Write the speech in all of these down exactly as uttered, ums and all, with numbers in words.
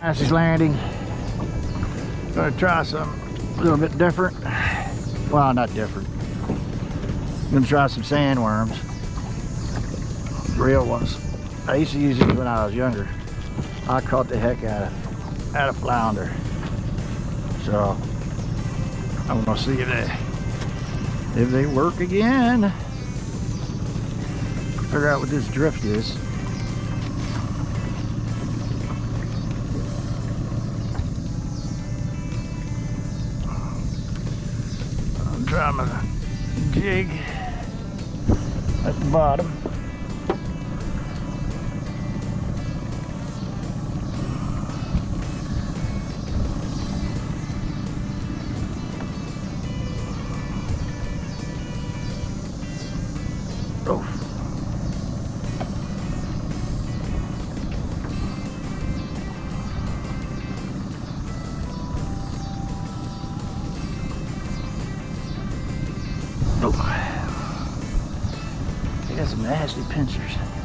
Massey's landing. Gonna try some a little bit different. Well, not different. Gonna try some sandworms. Real ones. I used to use these when I was younger. I caught the heck out of out of flounder. So I'm gonna see if they if they work again. Figure out what this drift is. I'm trying my jig at the bottom. Oh. They got some nasty pincers.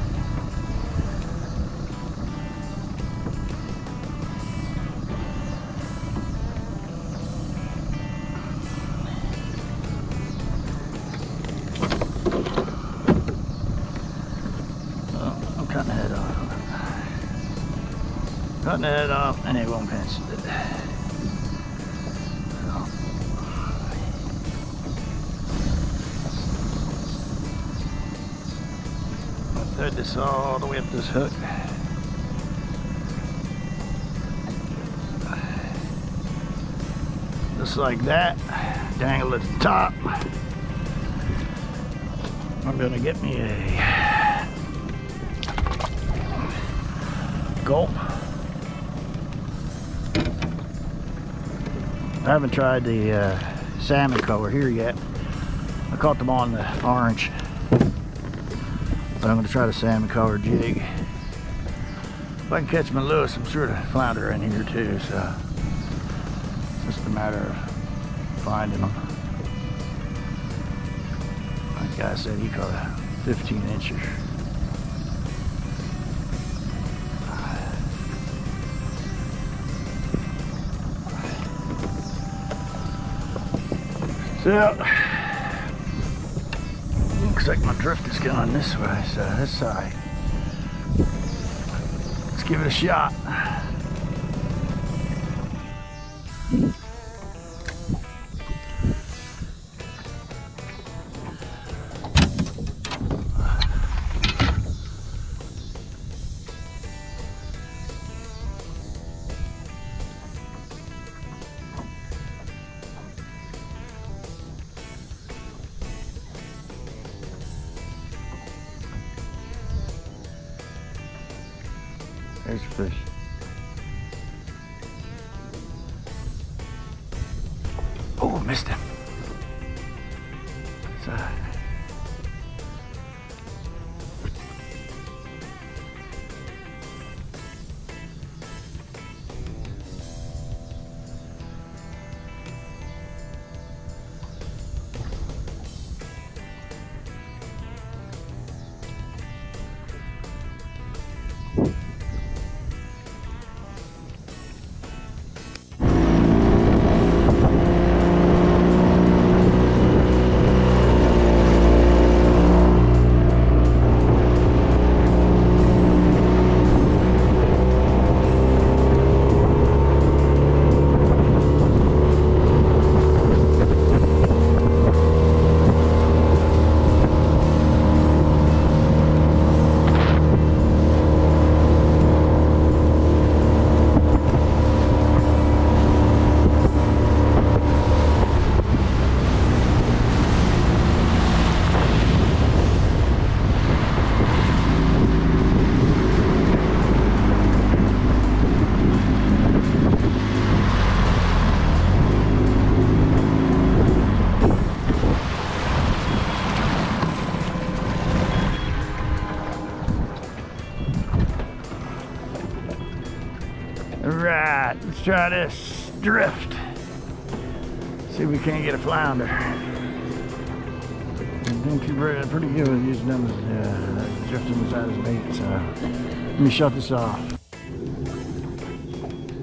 Oh, I'm cutting the head off. Cutting the head off and it won't pinch it. Thread this all the way up this hook. Just like that. Dangle at the top. I'm gonna get me a gulp. I haven't tried the uh, salmon color here yet. I caught them on the orange. But I'm going to try the salmon color jig. If I can catch my Lewis, I'm sure the flounder in here too, so it's just a matter of finding them. Like guy said, he caught a fifteen incher. So, looks like my drift is going this way, so this side. Let's give it a shot. There's your fish. Oh, missed him. So, Alright, let's try this drift. See if we can't get a flounder. I think you're pretty good with using them as uh, drifting as bait, so let me shut this off.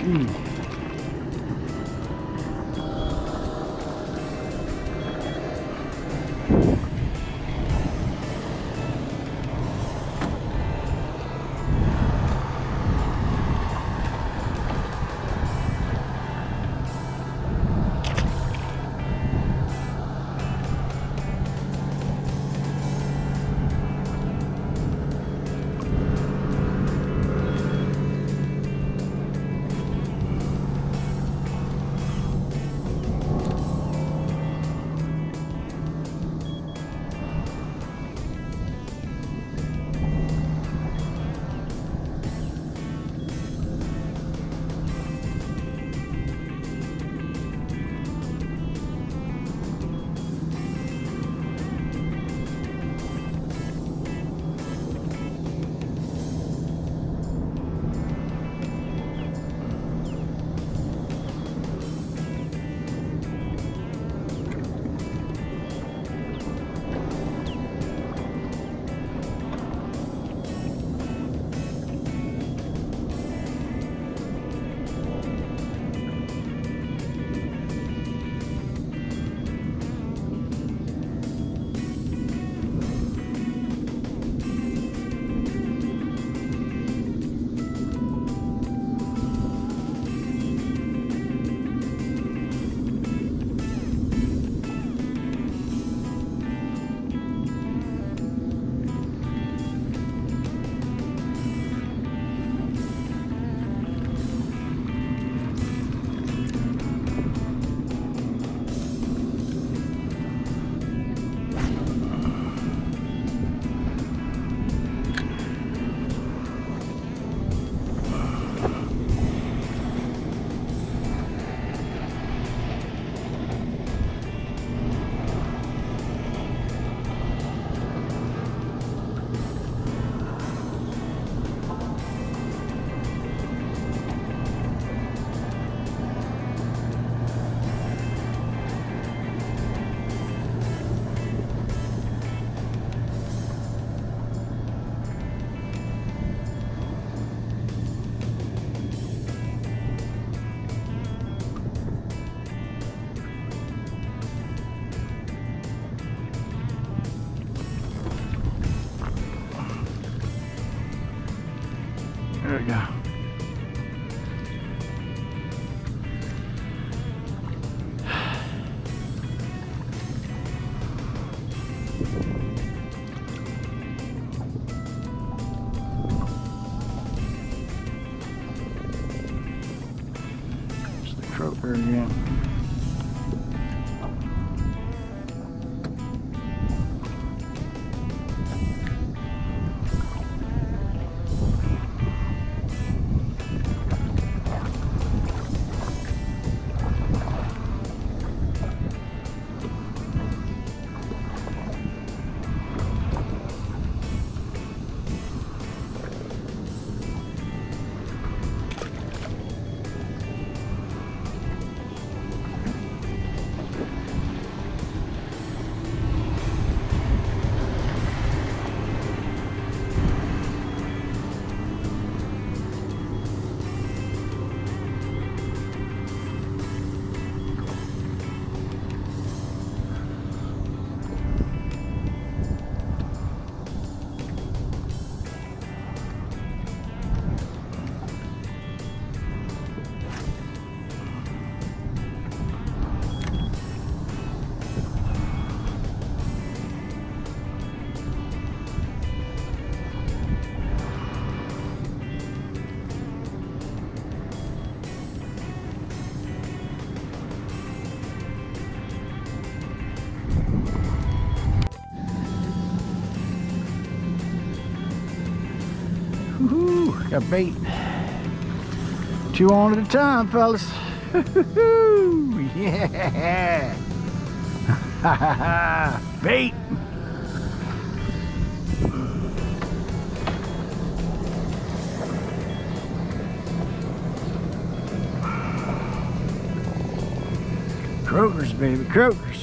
Ooh. There we go. There's the croaker again. Woohoo! Got bait. Two on at a time, fellas. Yeah! Bait! Crokers, baby, Crokers.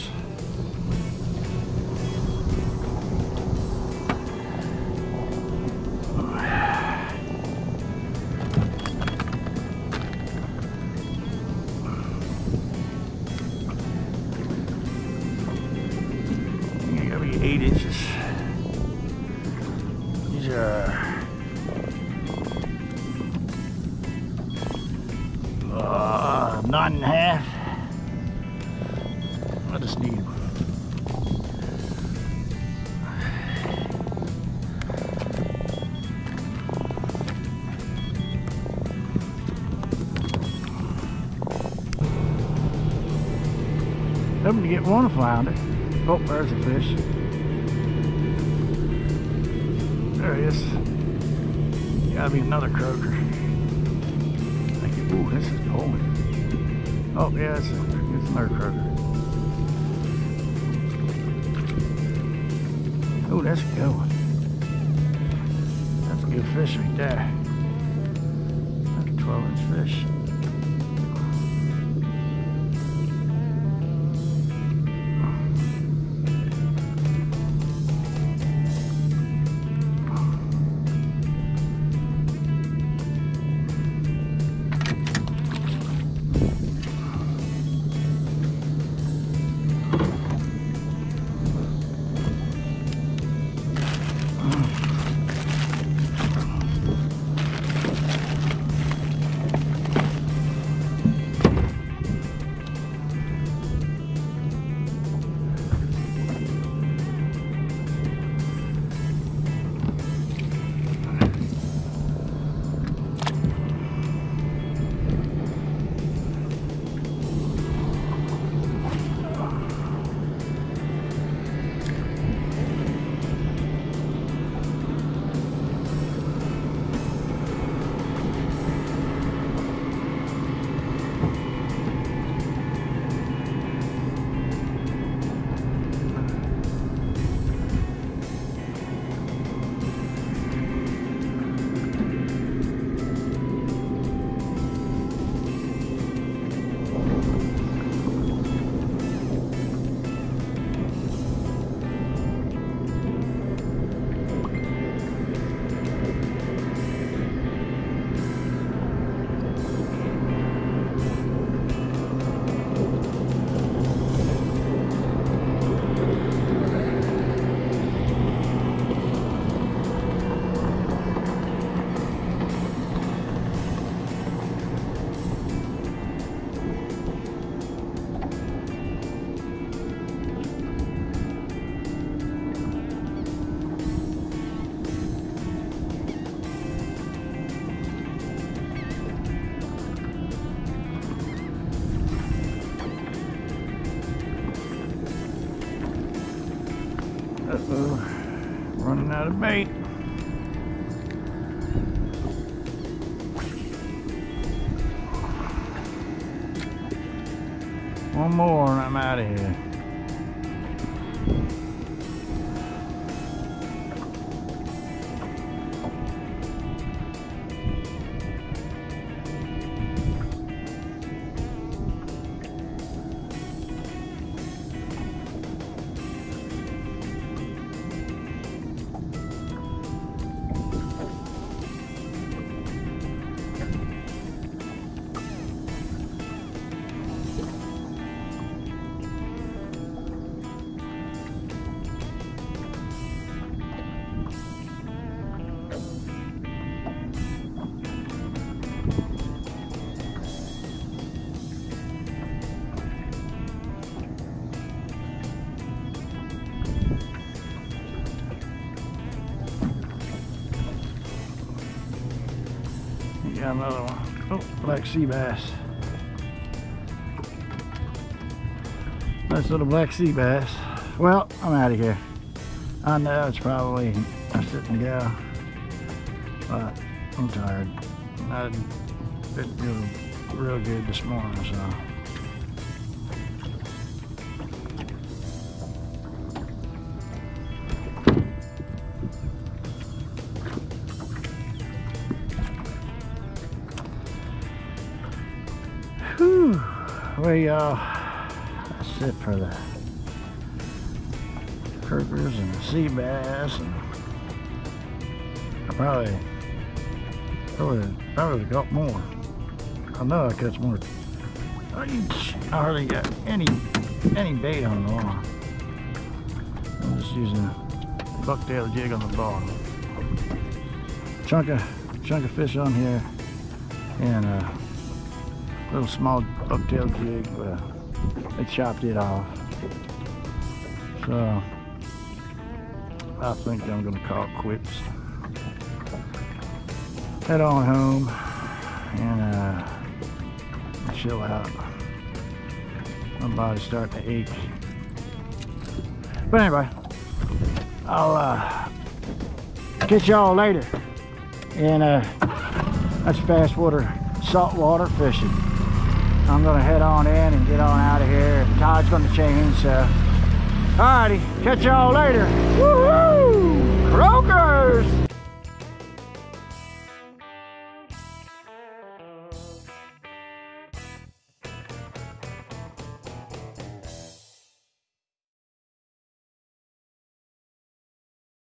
nine and a half. I just need hoping to get one flounder. Oh, there's a fish. There he is. Gotta be another croaker. Ooh, this is pulling. Oh yeah, it's, a, it's another croaker. Oh, that's going. That's a good fish right there. That's a twelve inch fish. Uh-oh, running out of bait. One more and I'm out of here. Got another one. Oh, black sea bass. Nice little black sea bass. Well, I'm out of here. I know it's probably a sitting to go, but I'm tired. I didn't feel real good this morning, so. Whew. Well, y'all, that's it for the Crokers and the sea bass, and I probably, probably, probably got more. I know I catch more. I hardly got any, any bait on the line. I'm just using a bucktail jig on the bottom. Chunk of, chunk of fish on here, and uh, Little small bucktail jig, but they chopped it off. So I think I'm gonna call it quits. Head on home and uh, chill out. My body's starting to ache. But anyway, I'll uh, catch y'all later. And uh, that's Fastwater saltwater fishing. I'm gonna head on in and get on out of here. The tide's gonna change, so. Alrighty, catch y'all later. Woohoo! Crokers!